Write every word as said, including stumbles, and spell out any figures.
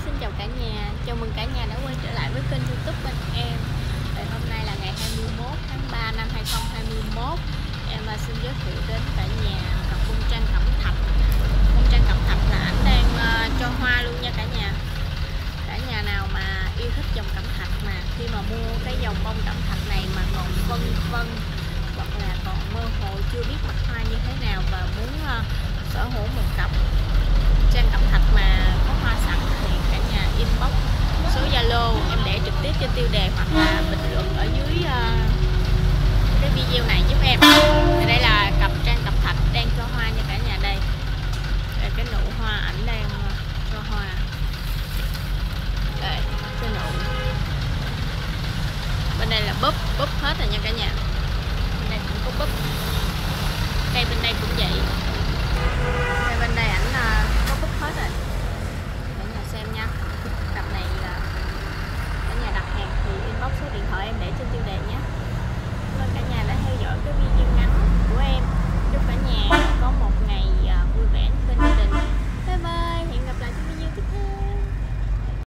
xin chào cả nhà, chào mừng cả nhà đã quay trở lại với kênh YouTube bên em. Thì hôm nay là ngày hai mươi mốt tháng ba năm hai nghìn không trăm hai mươi mốt. Em xin giới thiệu đến cả nhà cặp bông Trang Cẩm Thạch. Bông Trang Cẩm Thạch là anh đang uh, cho hoa luôn nha cả nhà. Cả nhà nào mà yêu thích dòng Cẩm Thạch mà khi mà mua cái dòng bông Cẩm Thạch này mà còn phân vân hoặc là còn mơ hồ chưa biết mặt hoa như thế nào và muốn uh, sở hữu một cặp Trang Cẩm Thạch mà có hoa sẵn thì cả nhà inbox số Zalo em để trực tiếp trên tiêu đề hoặc là bình luận ở dưới uh, cái video này giúp em. Thì đây là cặp Trang Cẩm Thạch đang cho hoa nha cả nhà. Đây, đây cái nụ hoa ảnh đang cho hoa. Đây cái nụ, bên đây là búp búp hết rồi nha cả nhà. Bên đây cũng có búp, đây bên đây cũng vậy. Đây bên đây ảnh uh, có búp hết rồi.